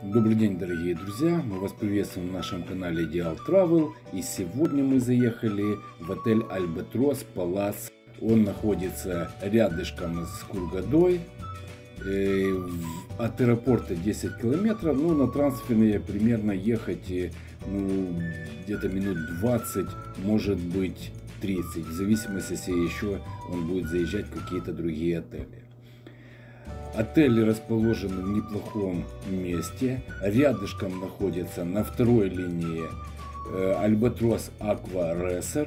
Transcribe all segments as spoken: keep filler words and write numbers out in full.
Добрый день, дорогие друзья! Мы вас приветствуем на нашем канале Ideal Travel. И сегодня мы заехали в отель Альбатрос Палас. Он находится рядышком с Хургадой. От аэропорта десять километров. Ну, на трансферные примерно ехать ну, где-то минут двадцать, может быть тридцать. В зависимости, если еще он будет заезжать в какие-то другие отели. Отель расположен в неплохом месте. Рядышком находится на второй линии Альбатрос Аква Resort.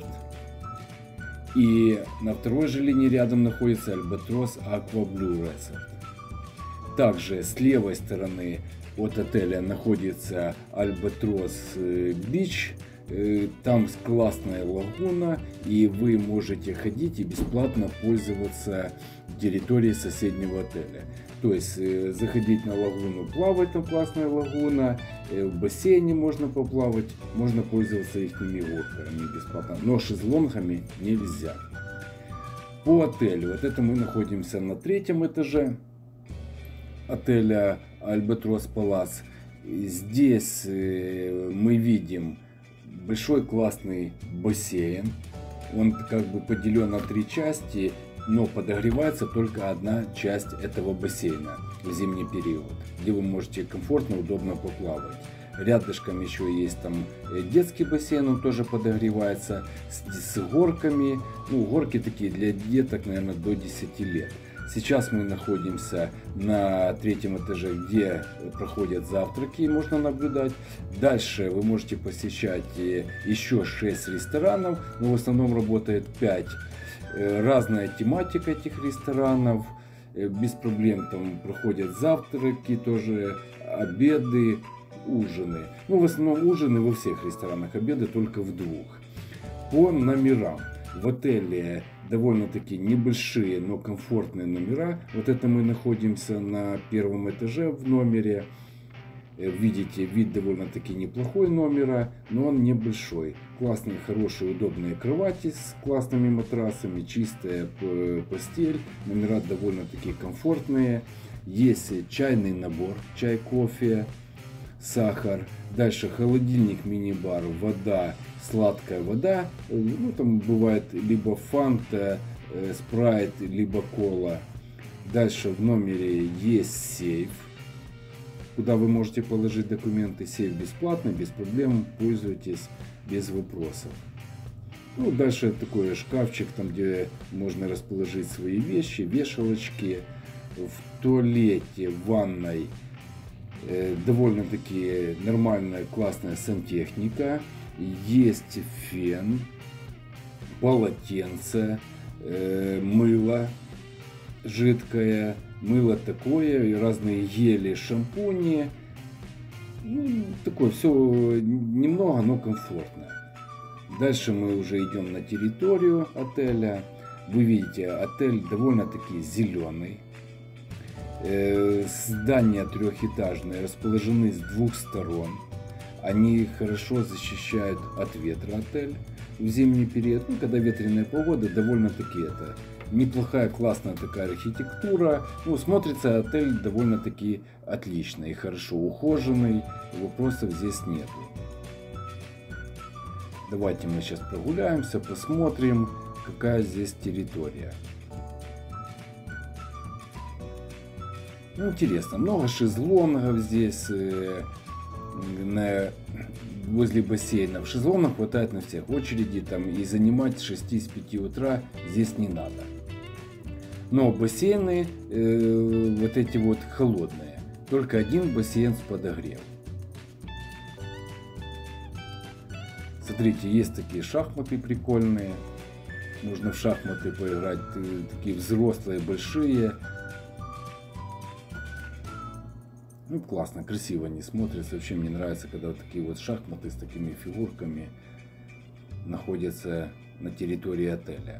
И на второй же линии рядом находится Альбатрос Аква Блю Resort. Также с левой стороны от отеля находится Альбатрос Бич. Там классная лагуна, и вы можете ходить и бесплатно пользоваться территорией соседнего отеля. То есть заходить на лагуну, плавать, там классная лагуна, в бассейне можно поплавать, можно пользоваться их горками бесплатно, но шезлонгами нельзя. По отелю, вот это мы находимся на третьем этаже отеля Альбатрос Палас. Здесь мы видим большой классный бассейн. Он как бы поделен на три части, но подогревается только одна часть этого бассейна в зимний период, где вы можете комфортно, удобно поплавать. Рядышком еще есть там детский бассейн, он тоже подогревается с, с горками. Ну, горки такие для деток, наверное, до десяти лет. Сейчас мы находимся на третьем этаже, где проходят завтраки, можно наблюдать. Дальше вы можете посещать еще шесть ресторанов, но в основном работает пять. Разная тематика этих ресторанов, без проблем там проходят завтраки, тоже обеды, ужины. Ну, в основном ужины во всех ресторанах, обеды только в двух. По номерам. В отеле довольно-таки небольшие, но комфортные номера. Вот это мы находимся на первом этаже в номере. Видите, вид довольно-таки неплохой номера, но он небольшой. Классные, хорошие, удобные кровати с классными матрасами, чистая постель. Номера довольно-таки комфортные. Есть чайный набор, чай, кофе, сахар. Дальше холодильник, мини-бар, вода, сладкая вода. Ну, там бывает либо фанта, э, спрайт, либо кола. Дальше в номере есть сейф, куда вы можете положить документы. Сейф бесплатный, без проблем, пользуйтесь без вопросов. Ну, дальше такой шкафчик, там где можно расположить свои вещи, вешалочки. В туалете, в ванной э, довольно-таки нормальная, классная сантехника. Есть фен, полотенце, э, мыло жидкое, мыло такое, и разные гели, шампуни. Ну, такое все немного, но комфортно. Дальше мы уже идем на территорию отеля. Вы видите, отель довольно-таки зеленый. Э, здания трехэтажные, расположены с двух сторон. Они хорошо защищают от ветра отель в зимний период. Ну, когда ветреная погода, довольно-таки это неплохая, классная такая архитектура. Ну, смотрится отель довольно-таки отлично и хорошо ухоженный. Вопросов здесь нету. Давайте мы сейчас прогуляемся, посмотрим, какая здесь территория. Ну, интересно, много шезлонгов здесь. На, возле бассейна. В шезлонах хватает на всех. Очереди там и занимать с шести с пяти утра здесь не надо. Но бассейны э, вот эти вот холодные. Только один бассейн с подогревом. Смотрите, есть такие шахматы прикольные. Можно в шахматы поиграть. Такие взрослые, большие. Ну, классно, красиво они смотрятся. Вообще мне нравится, когда вот такие вот шахматы с такими фигурками находятся на территории отеля.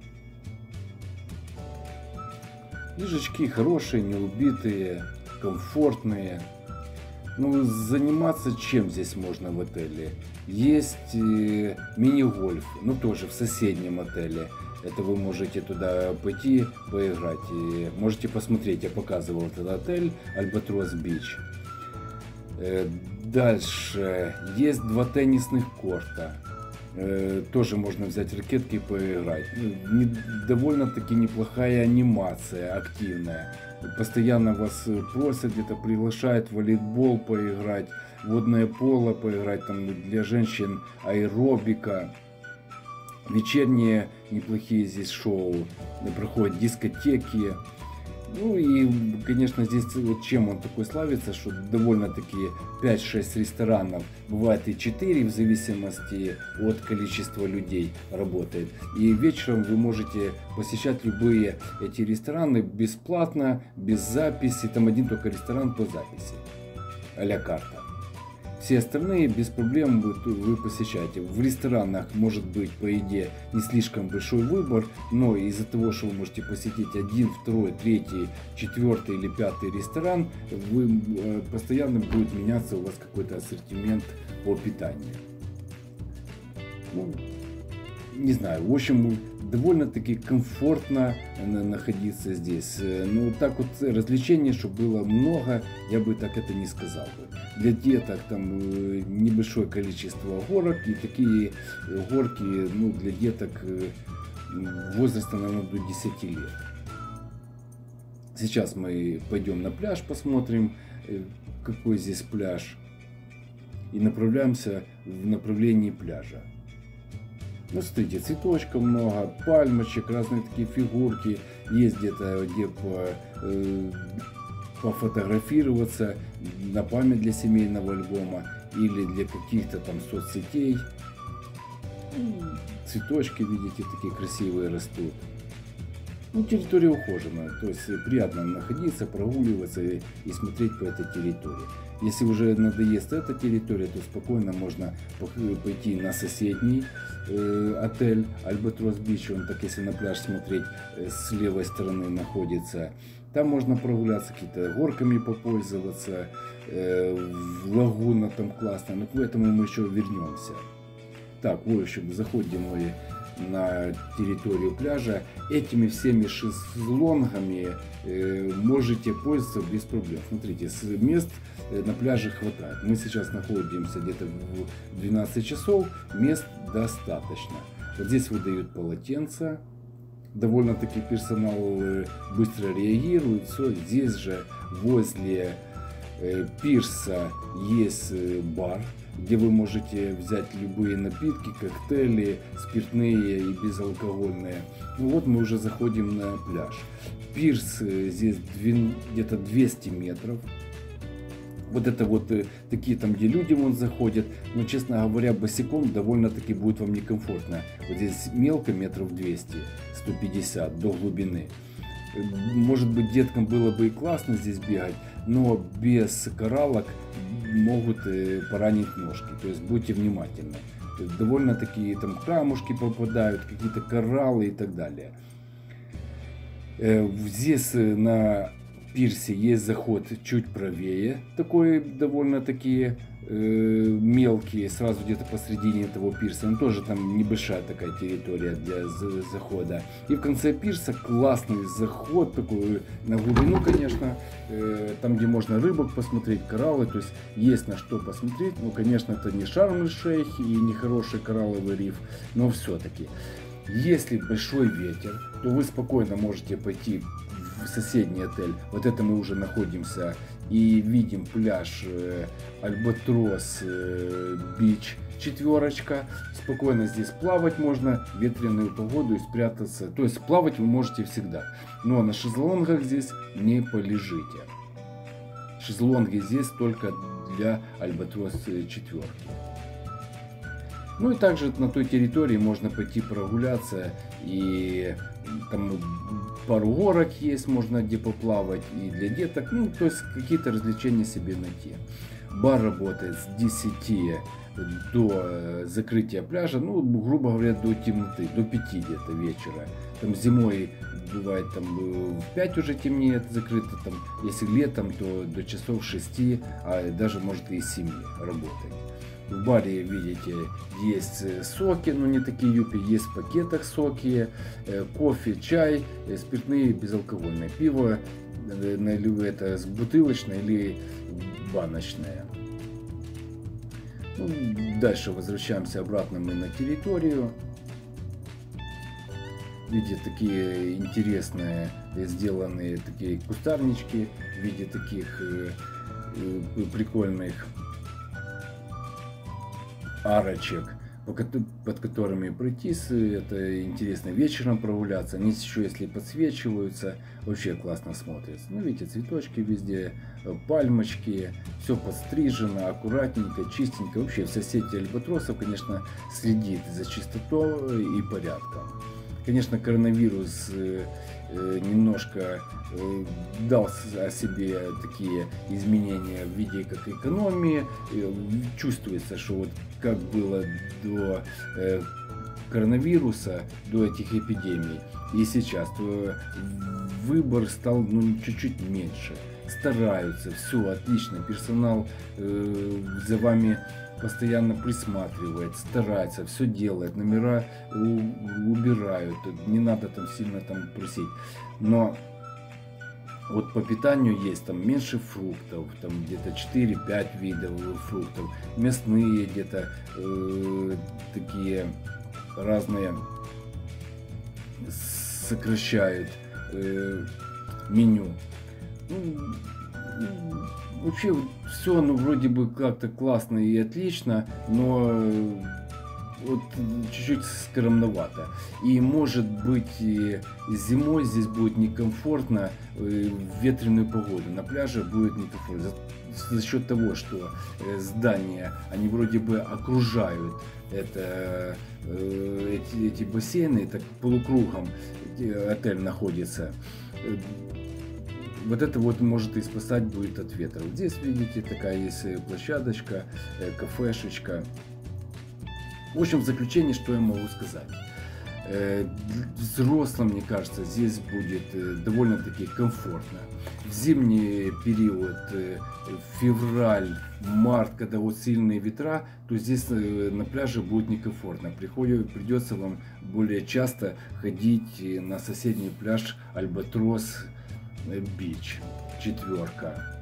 Лежачки хорошие, не убитые, комфортные. Ну, заниматься чем здесь можно в отеле? Есть мини-гольф, ну тоже в соседнем отеле. Это вы можете туда пойти поиграть. И можете посмотреть, я показывал этот отель Альбатрос Бич. Дальше есть два теннисных корта. Тоже можно взять ракетки и поиграть. Довольно-таки неплохая анимация, активная. Постоянно вас просят, где-то приглашают в волейбол поиграть, водное поло поиграть, там для женщин аэробика. Вечерние неплохие здесь шоу, проходят дискотеки. Ну и, конечно, здесь вот чем он такой славится, что довольно-таки пять-шесть ресторанов, бывает и четыре, в зависимости от количества людей работает. И вечером вы можете посещать любые эти рестораны бесплатно, без записи, там один только ресторан по записи, а-ля карта. Все остальные без проблем вы посещаете. В ресторанах может быть, по идее, не слишком большой выбор, но из-за того, что вы можете посетить один, второй, третий, четвертый или пятый ресторан, вы, постоянно будет меняться у вас какой-то ассортимент по питанию. Ну, не знаю, в общем, довольно-таки комфортно находиться здесь. Но так вот развлечений, чтобы было много, я бы так это не сказал бы. Для деток там небольшое количество горок, и такие горки, ну, для деток возраста, наверное, до десяти лет. Сейчас мы пойдем на пляж, посмотрим, какой здесь пляж, и направляемся в направлении пляжа. Ну, смотрите, цветочков много, пальмочек, разные такие фигурки. Есть где-то, где по, э, пофотографироваться на память для семейного альбома или для каких-то там соцсетей. Цветочки, видите, такие красивые растут. Ну, территория ухоженная, то есть приятно находиться, прогуливаться и, и смотреть по этой территории. Если уже надоест эта территория, то спокойно можно пойти на соседний э, отель Альбатрос Бич. Он, так если на пляж смотреть, э, с левой стороны находится. Там можно прогуляться, какие-то горками попользоваться, э, лагуна там классная, но к этому мы еще вернемся. Так, в общем, заходим мы на территорию пляжа. Этими всеми шезлонгами э, можете пользоваться без проблем. Смотрите, с мест на пляже хватает. Мы сейчас находимся где-то в двенадцать часов, мест достаточно. Вот здесь выдают полотенца. Довольно-таки персонал быстро реагирует. Все, здесь же возле э, пирса есть бар, где вы можете взять любые напитки, коктейли, спиртные и безалкогольные. Ну вот мы уже заходим на пляж. Пирс здесь где-то двести метров. Вот это вот такие там, где люди вон заходят. Но, честно говоря, босиком довольно-таки будет вам некомфортно. Вот здесь мелко метров двести, сто пятьдесят до глубины. Может быть, деткам было бы и классно здесь бегать, но без кораллок могут поранить ножки. То есть будьте внимательны. Довольно-таки там камушки попадают, какие-то кораллы и так далее. Здесь на пирсе есть заход чуть правее, такой довольно-таки э, мелкий, сразу где-то посредине этого пирса. Но тоже там небольшая такая территория для захода. И в конце пирса классный заход такой на глубину, конечно, э, там где можно рыбок посмотреть, кораллы, то есть есть на что посмотреть. Ну, конечно, это не Шарм-эль-Шейх и не хороший коралловый риф, но все-таки. Если большой ветер, то вы спокойно можете пойти в соседний отель. Вот это мы уже находимся и видим пляж э, Альбатрос э, Бич четверочка. Спокойно здесь плавать можно в ветреную погоду и спрятаться. То есть плавать вы можете всегда. Но на шезлонгах здесь не полежите. Шезлонги здесь только для Альбатрос четверки. Ну и также на той территории можно пойти прогуляться, и там пару горок есть, можно где поплавать, и для деток, ну то есть какие-то развлечения себе найти. Бар работает с десяти до закрытия пляжа, ну грубо говоря, до темноты, до пяти где-то вечера. Там зимой бывает там в пять уже темнеет, закрыто, там если летом, то до часов шести, а даже может и семи работать. В баре, видите, есть соки, но не такие юпи, есть в пакетах соки, кофе, чай, спиртные, безалкогольное пиво, это с бутылочное или баночное. Ну, дальше возвращаемся обратно мы на территорию. Видите, такие интересные сделанные такие кустарнички в виде таких э, э, прикольных арочек, под которыми пройтись. Это интересно вечером прогуляться. Они еще если подсвечиваются, вообще классно смотрится. Ну, видите, цветочки везде, пальмочки, все подстрижено, аккуратненько, чистенько. Вообще вся сеть альбатросов, конечно, следит за чистотой и порядком. Конечно, коронавирус немножко дал о себе такие изменения в виде как экономии. Чувствуется, что вот как было до коронавируса, до этих эпидемий и сейчас, то выбор стал ну, чуть-чуть меньше. Стараются, все отлично, персонал э, за вами постоянно присматривает, старается, все делает, номера убирают, не надо там сильно там просить. Но вот по питанию есть там меньше фруктов, там где-то четыре-пять видов фруктов, мясные где-то э, такие разные сокращают э, меню. Ну, вообще все, ну вроде бы как-то классно и отлично, но вот чуть-чуть скромновато. И может быть и зимой здесь будет некомфортно, в ветреную погоду на пляже будет некомфортно. За, за счет того, что здания, они вроде бы окружают это, эти, эти бассейны, так полукругом отель находится. Вот это вот может и спасать будет от ветра. Вот здесь, видите, такая есть площадочка, кафешечка. В общем, в заключение, что я могу сказать. Взрослым, мне кажется, здесь будет довольно-таки комфортно. В зимний период, февраль, март, когда вот сильные ветра, то здесь на пляже будет некомфортно. Приходит, придется вам более часто ходить на соседний пляж Альбатрос Бич, четверка.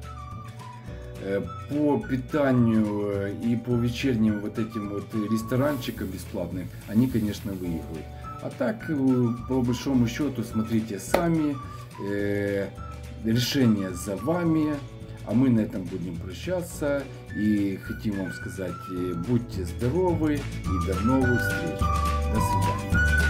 По питанию и по вечерним вот этим вот ресторанчикам бесплатным, они, конечно, выигрывают. А так, по большому счету, смотрите сами, решение за вами. А мы на этом будем прощаться и хотим вам сказать, будьте здоровы и до новых встреч. До свидания.